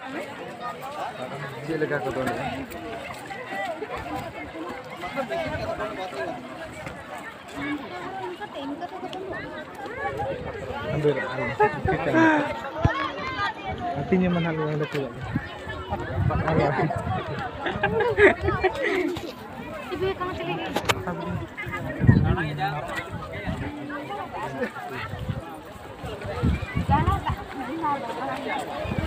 Dia lega ko doon. Ambil. Artinya mahal yang ada tuh. Ibu kamu celiki. Jangan tak.